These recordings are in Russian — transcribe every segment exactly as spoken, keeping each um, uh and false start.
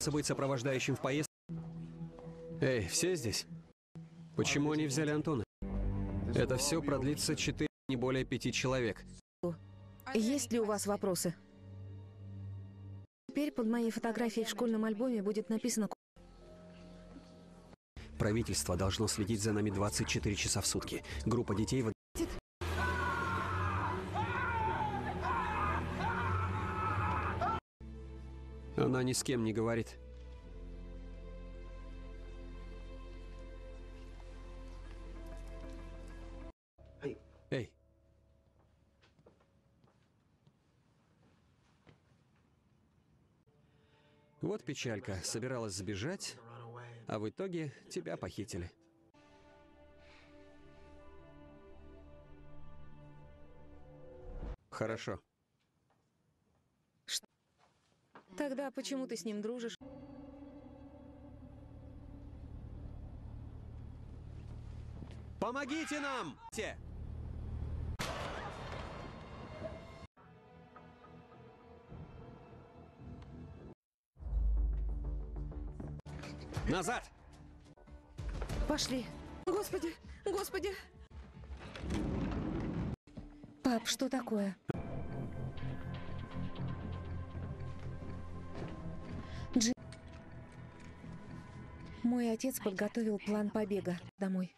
быть сопровождающим в поездке. Эй, все здесь? Почему они взяли Антона? Это все продлится четыре, не более пяти человек. Есть ли у вас вопросы? Теперь под моей фотографией в школьном альбоме будет написано... Правительство должно следить за нами двадцать четыре часа в сутки. Группа детей... в- Она ни с кем не говорит. Эй. Вот печалька. Собиралась сбежать, а в итоге тебя похитили. Хорошо. Тогда почему ты с ним дружишь? Помогите нам! Те! Назад! Пошли. Господи, господи. Пап, что такое? Джи... Мой отец подготовил план побега домой.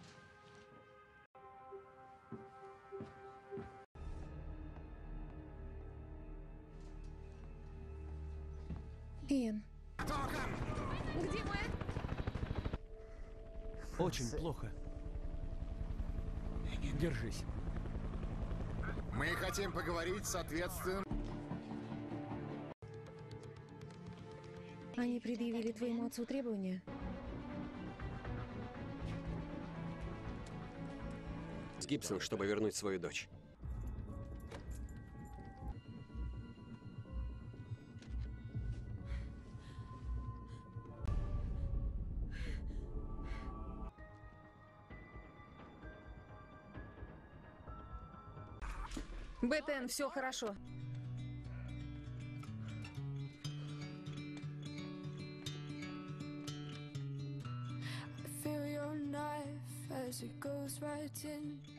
Иэн. Где мой? Очень плохо. Держись. Мы хотим поговорить с ответственным... Они предъявили твоему отцу требования? С Гибсон, чтобы вернуть свою дочь. Бэтэн, все хорошо. Feel your knife as it goes right in.